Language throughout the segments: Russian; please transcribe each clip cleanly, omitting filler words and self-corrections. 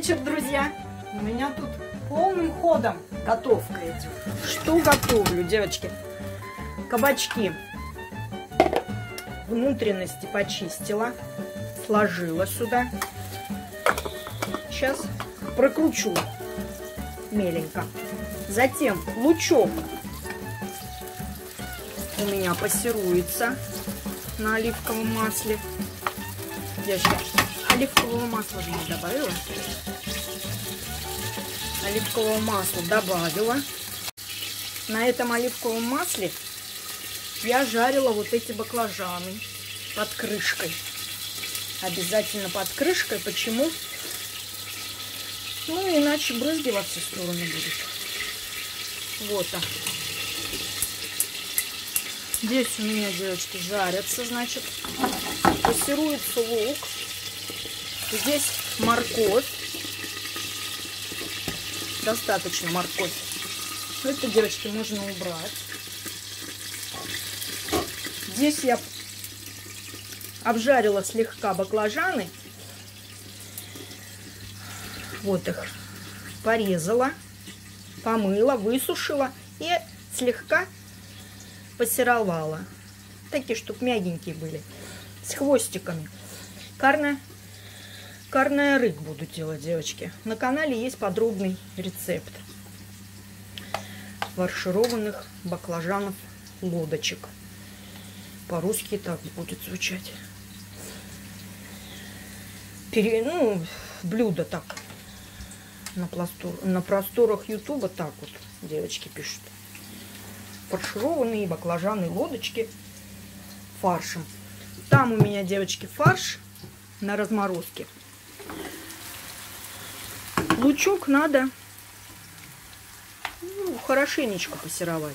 вечер, друзья! У меня тут полным ходом готовка идет. Что готовлю, девочки? Кабачки. Внутренности почистила, сложила сюда. Сейчас прокручу меленько. Затем лучок у меня пассируется на оливковом масле. Девочки, оливкового масла же не добавила. Оливкового масла добавила. На этом оливковом масле я жарила вот эти баклажаны под крышкой. Обязательно под крышкой. Почему? Ну, иначе брызги во все стороны будут. Вот так. Здесь у меня, девочки, жарятся, значит. Пассируется лук. Здесь морковь. Достаточно морковь. Это, девочки, можно убрать. Здесь я обжарила слегка баклажаны. Вот их. Порезала, помыла, высушила и слегка пассеровала. Такие, чтобы мягенькие были. С хвостиками. Карная рык буду делать, девочки. На канале есть подробный рецепт фаршированных баклажанов лодочек. По-русски так будет звучать. Блюдо так. На просторах Ютуба так вот девочки пишут. Фаршированные баклажаны лодочки фаршем. Там у меня, девочки, фарш на разморозке. Лучок надо хорошенечко пассеровать.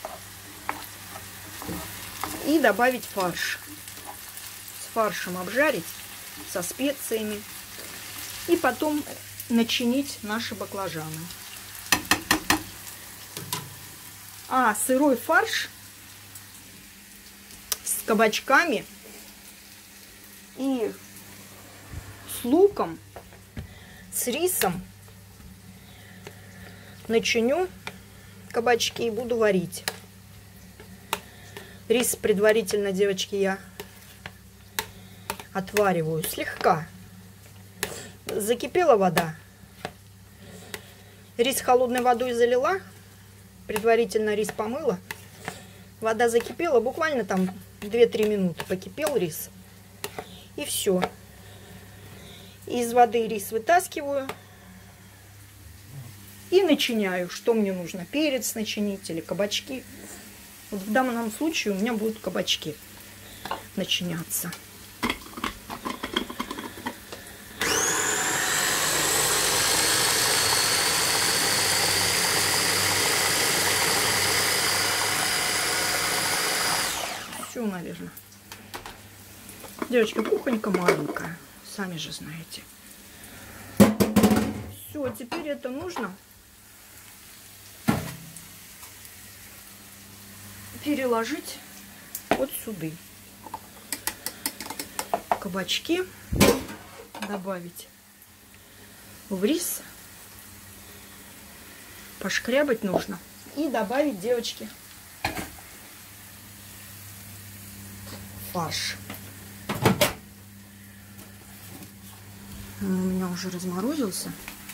И добавить фарш. С фаршем обжарить, со специями. И потом начинить наши баклажаны. А сырой фарш с кабачками и с луком, с рисом начиню кабачки и буду варить. Рис предварительно, девочки, я отвариваю слегка. Закипела вода. Рис холодной водой залила. Предварительно рис помыла. Вода закипела. Буквально там 2-3 минуты покипел рис. И все. Из воды рис вытаскиваю. И начиняю. Что мне нужно? Перец начинить или кабачки. Вот в данном случае у меня будут кабачки начиняться. Все, наверное. Девочки, кухонька маленькая. Сами же знаете. Все, теперь это нужно переложить вот сюда. Кабачки добавить в рис. Пошкрябать нужно. И добавить, девочки, фарш. Он у меня уже разморозился.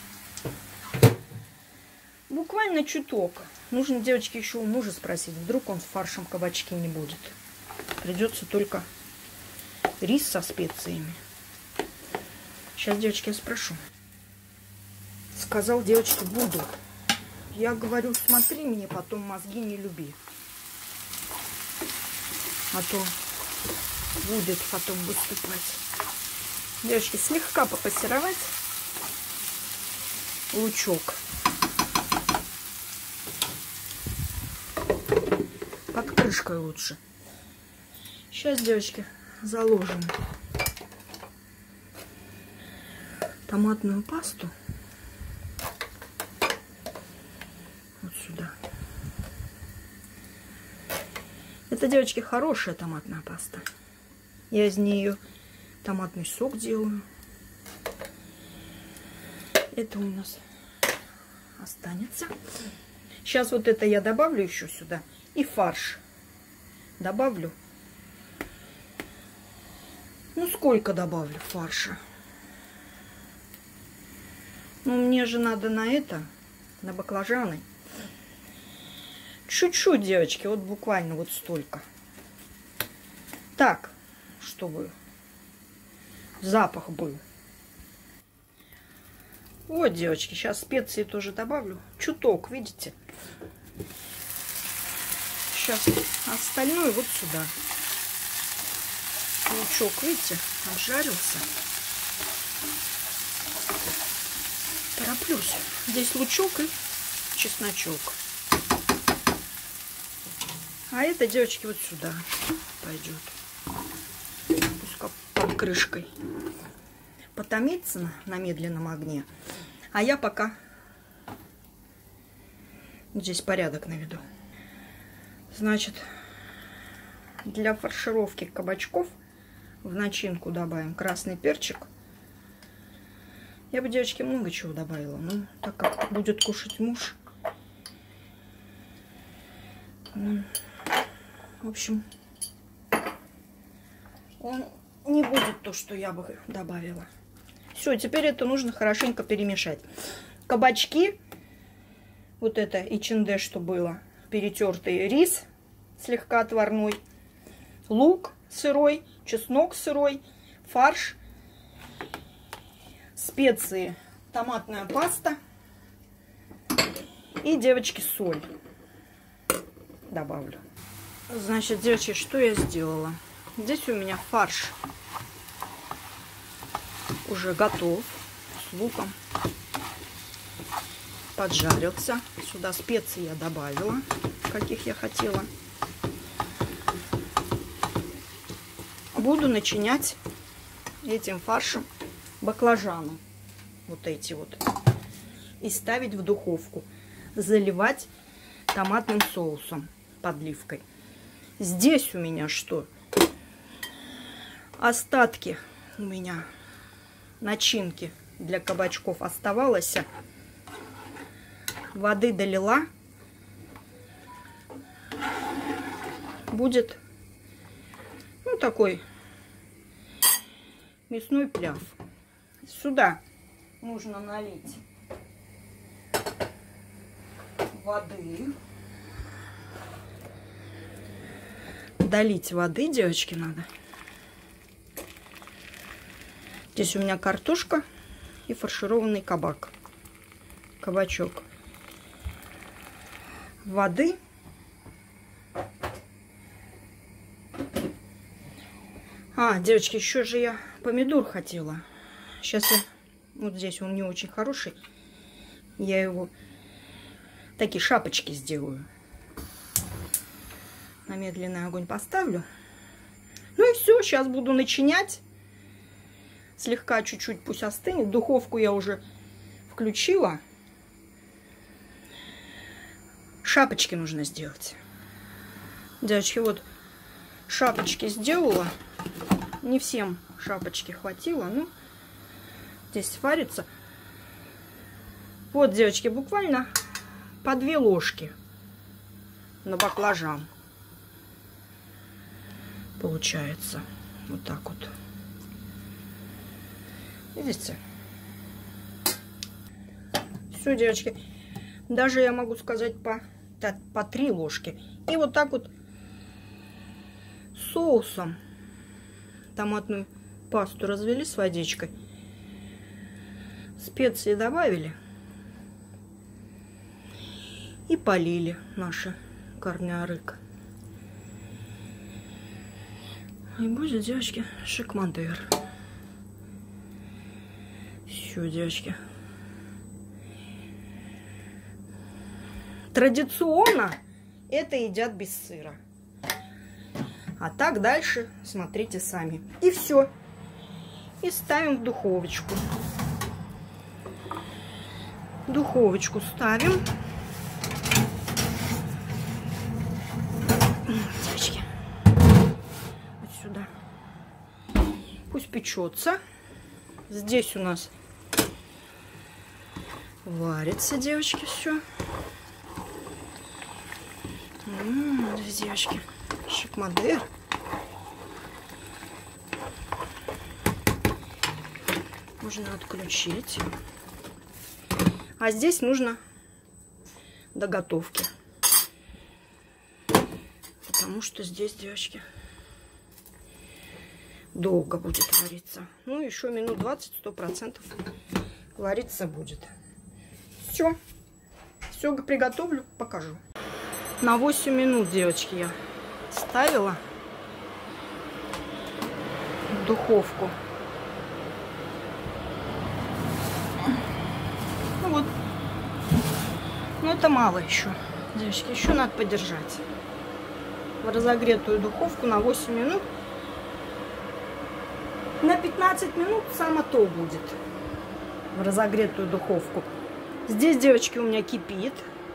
Буквально чуток. Нужно, девочки, еще у мужа спросить. Вдруг он с фаршем кабачки не будет. Придется только рис со специями. Сейчас, девочки, я спрошу. Сказал, девочки, буду. Я говорю, смотри мне, потом мозги не люби. А то будет потом выступать. Девочки, слегка попассеровать лучок. Под крышкой лучше. Сейчас, девочки, заложим томатную пасту вот сюда. Это, девочки, хорошая томатная паста. Я из нее томатный сок делаю. Это у нас останется. Сейчас вот это я добавлю еще сюда. И фарш добавлю. Ну, сколько добавлю фарша? Ну, мне же надо на это, на баклажаны. Чуть-чуть, девочки, вот буквально вот столько. Так, чтобы запах был. Вот, девочки, сейчас специи тоже добавлю. Чуток, видите? Сейчас остальное вот сюда. Лучок, видите, обжарился. Тороплюсь. Здесь лучок и чесночок. А это, девочки, вот сюда пойдет. Пускай под крышкой потомится на медленном огне. А я пока здесь порядок наведу. Значит, для фаршировки кабачков в начинку добавим красный перчик. Я бы, девочки, много чего добавила, но так как будет кушать муж, в общем, он не будет то, что я бы добавила. Все, теперь это нужно хорошенько перемешать. Кабачки, вот это ичинде, что было, перетертый рис слегка отварной, лук сырой, чеснок сырой, фарш, специи, томатная паста и, девочки, соль добавлю. Значит, девочки, что я сделала? Здесь у меня фарш уже готов с луком, поджарился. Сюда специи я добавила, каких я хотела. Буду начинять этим фаршем баклажаны, вот эти вот, и ставить в духовку, заливать томатным соусом, подливкой. Здесь у меня что? Остатки у меня начинки для кабачков оставалось. Воды долила. Будет, ну, такой мясной пляв. Сюда нужно налить воды. Долить воды, девочки, надо. Здесь у меня картошка и фаршированный кабачок. Воды. А, девочки, еще же я помидор хотела. Сейчас я, вот здесь он не очень хороший. Я его такие шапочки сделаю. На медленный огонь поставлю. Ну и все, сейчас буду начинять. Слегка чуть-чуть пусть остынет. Духовку я уже включила. Шапочки нужно сделать. Девочки, вот шапочки сделала. Не всем шапочки хватило. Ну, здесь варится. Вот, девочки, буквально по 2 ложки на баклажан. Получается. Вот так вот. Видите? Все, девочки. Даже я могу сказать по 3 ложки. И вот так вот соусом томатную пасту развели с водичкой. Специи добавили. И полили наши корнярык. И будет, девочки, шик-мандер. Все, девочки. Традиционно это едят без сыра. А так дальше смотрите сами. И все. И ставим в духовочку. Духовочку ставим. Девочки. Вот сюда. Пусть печется. Здесь у нас Варится, девочки, все. Девочки, шикмадер. Можно отключить. А здесь нужно до готовки. Потому что здесь, девочки, долго будет вариться. Ну, еще минут 20-100% вариться будет. Все. Все приготовлю, покажу. На 8 минут, девочки, я ставила в духовку. Ну вот. Но это мало еще. Девочки, еще надо подержать. В разогретую духовку на 8 минут. На 15 минут само то будет. В разогретую духовку. Здесь, девочки, у меня кипит.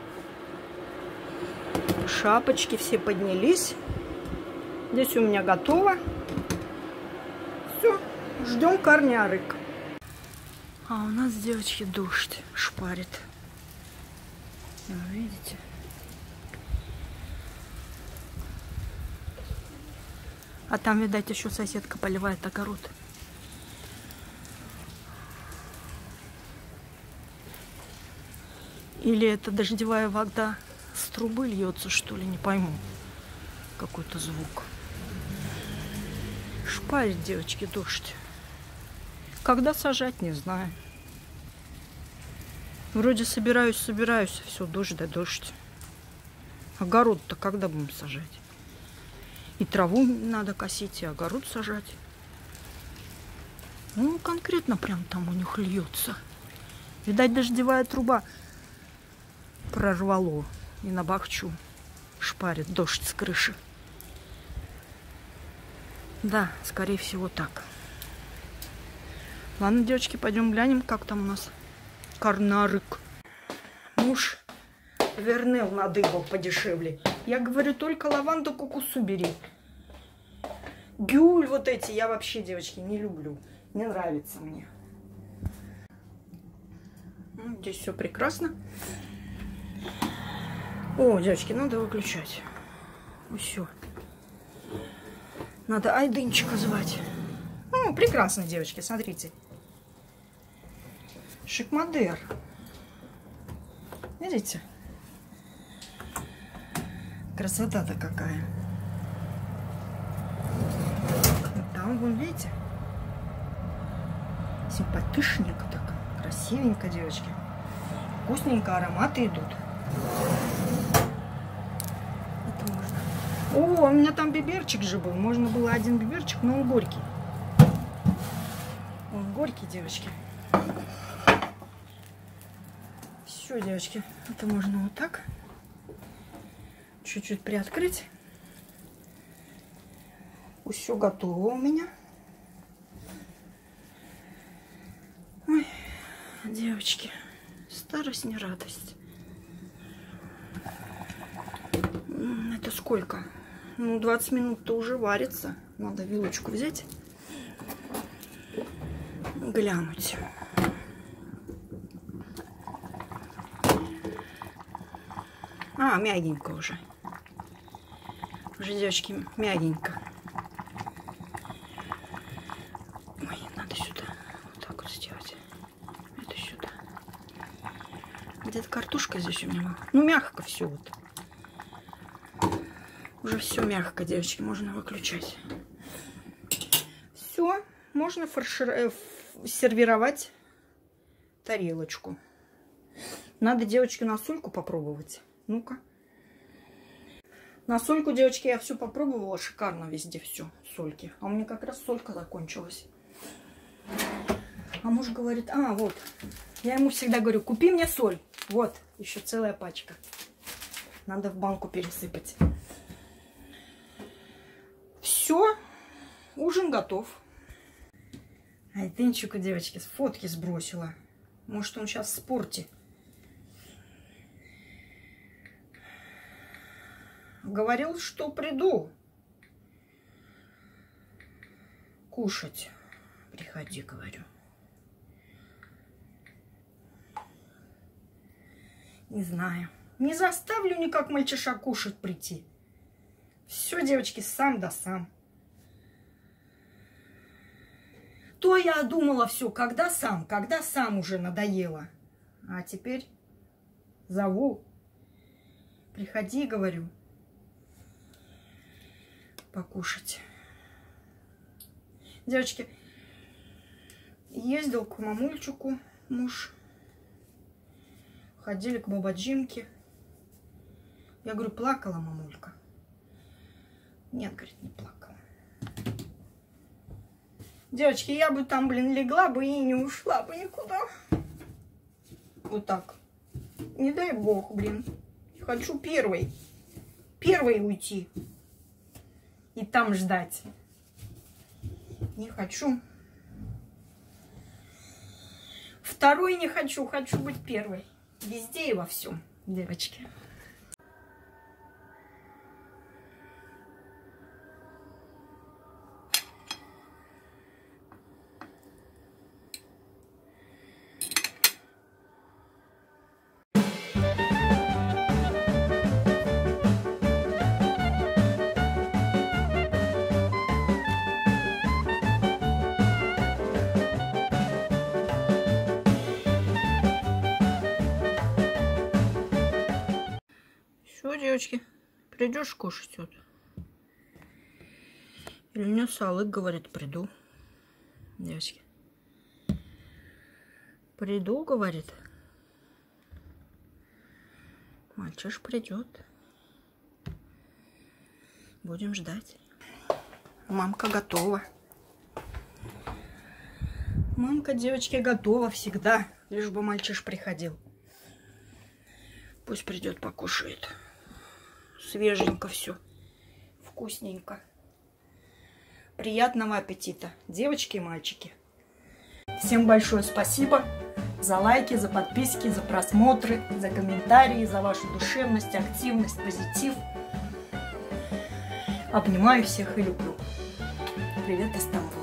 Шапочки все поднялись. Здесь у меня готово. Все, ждем корнярик. А у нас, девочки, дождь шпарит. Видите? А там, видать, еще соседка поливает огород. Или это дождевая вода с трубы льется, что ли, не пойму. Какой-то звук. Шпарит, девочки, дождь. Когда сажать, не знаю. Вроде собираюсь, все, дождь да дождь. Огород-то когда будем сажать? И траву надо косить, и огород сажать. Ну, конкретно прям там у них льется. Видать, дождевая труба прорвало. И на бахчу шпарит дождь с крыши. Да, скорее всего так. Ладно, девочки, пойдем глянем, как там у нас корнарик. Муж Вернел надыбал подешевле. Я говорю, только лаванду кукусу бери. Гюль вот эти я вообще, девочки, не люблю. Не нравится мне. Ну, здесь все прекрасно. О, девочки, надо выключать. Все. Надо Айдынчика звать. Ну, прекрасно, девочки, смотрите. Шикмадер. Видите? Красота-то какая. Там, вон, видите? Симпатичненько так. Красивенько, девочки. Вкусненько, ароматы идут. Это можно. О, у меня там биберчик же был. Можно было один биберчик, но он горький. Он горький, девочки. Все, девочки. Это можно вот так. Чуть-чуть приоткрыть. Все готово у меня. Ой, девочки, старость не радость. Это сколько? Ну, 20 минут-то уже варится. Надо вилочку взять. Глянуть. А, мягенько уже. Уже, девочки, мягенько. Ой, надо сюда. Вот так вот сделать. Это сюда. Где-то картошка здесь у меня была. Ну, мягко все вот. Уже все мягко, девочки. Можно выключать. Все. Можно сервировать тарелочку. Надо, девочки, на сольку попробовать. Ну-ка. На сольку, девочки, я все попробовала. Шикарно везде все. Сольки. А у меня как раз солька закончилась. А муж говорит, а, вот. Я ему всегда говорю, купи мне соль. Вот, еще целая пачка. Надо в банку пересыпать. Все. Ужин готов. Айдынчику, девочки, фотки сбросила. Может, он сейчас в спорте. Говорил, что приду кушать. Приходи, говорю. Не знаю. Не заставлю никак мальчиша кушать прийти. Все, девочки, сам да сам. То я думала, все, когда сам уже надоело. А теперь зову. Приходи, говорю, покушать. Девочки, ездил к мамульчику муж. Ходили к бабаджинке. Я говорю, плакала мамулька? Нет, говорит, не плакала. Девочки, я бы там, блин, легла бы и не ушла бы никуда. Вот так. Не дай бог, блин. Хочу первой уйти. И там ждать. Не хочу. Второй не хочу. Хочу быть первой. Везде и во всем, девочки. Все, девочки, придешь кушать вот? Или мне Салык говорит, приду. Девочки. Приду, говорит. Мальчиш придет. Будем ждать. Мамка готова. Мамка, девочки, готова всегда. Лишь бы мальчиш приходил. Пусть придет, покушает. Свеженько все. Вкусненько. Приятного аппетита, девочки и мальчики. Всем большое спасибо за лайки, за подписки, за просмотры, за комментарии, за вашу душевность, активность, позитив. Обнимаю всех и люблю. Привет из Стамбула.